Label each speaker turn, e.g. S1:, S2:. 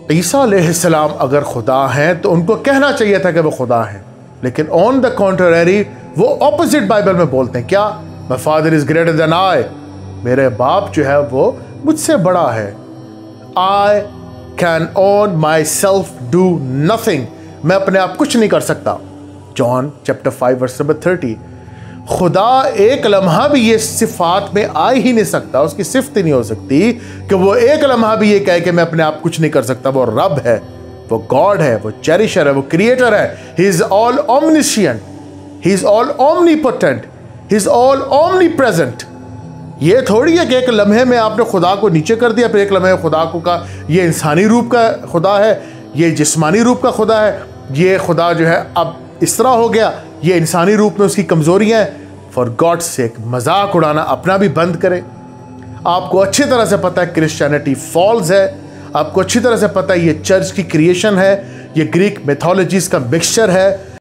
S1: ईसा अलैहिस्सलाम अगर खुदा हैं तो उनको कहना चाहिए था कि वो खुदा हैं, लेकिन ऑन द कॉन्ट्ररी वो ऑपोजिट बाइबल में बोलते हैं, क्या? My father is greater than I, मेरे बाप जो है वो मुझसे बड़ा है। I can on my self do nothing, मैं अपने आप कुछ नहीं कर सकता। John chapter 5 verse number 30। खुदा एक लम्हा भी ये सिफात में आ ही नहीं सकता, उसकी सिफत ही नहीं हो सकती कि वो एक लम्हा भी ये कहे कि मैं अपने आप कुछ नहीं कर सकता। वो रब है, वो गॉड है, वो चेरिशर है, वो क्रिएटर है। He is all omniscient, he is all omnipotent, he is all omnipresent. ये थोड़ी है कि एक लम्हे में आपने खुदा को नीचे कर दिया, फिर एक लम्हे में खुदा को का ये इंसानी रूप का खुदा है, ये जिस्मानी रूप का खुदा है, ये खुदा जो है अब इस तरह हो गया, ये इंसानी रूप में उसकी कमज़ोरियाँ हैं। फॉर गॉड्स सेक मजाक उड़ाना अपना भी बंद करें। आपको अच्छी तरह से पता है क्रिश्चियनिटी फॉल्स है, आपको अच्छी तरह से पता है ये चर्च की क्रिएशन है, ये ग्रीक मिथोलॉजीज़ का मिक्सचर है।